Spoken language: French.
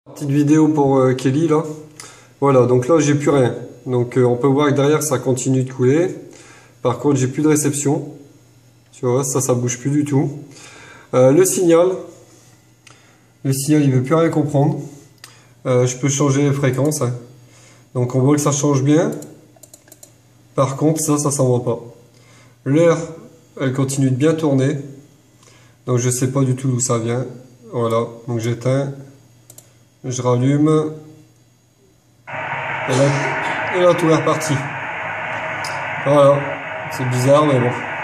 Petite vidéo pour Kelly là. Voilà, donc là j'ai plus rien. Donc on peut voir que derrière ça continue de couler. Par contre j'ai plus de réception. Tu vois, ça bouge plus du tout. Le signal il veut plus rien comprendre. Je peux changer les fréquences. Hein. Donc on voit que ça change bien. Par contre ça s'en va pas. L'heure elle continue de bien tourner. Donc je sais pas du tout d'où ça vient. Voilà, donc j'éteins. Je rallume. Et là tout est reparti. Voilà. C'est bizarre, mais bon.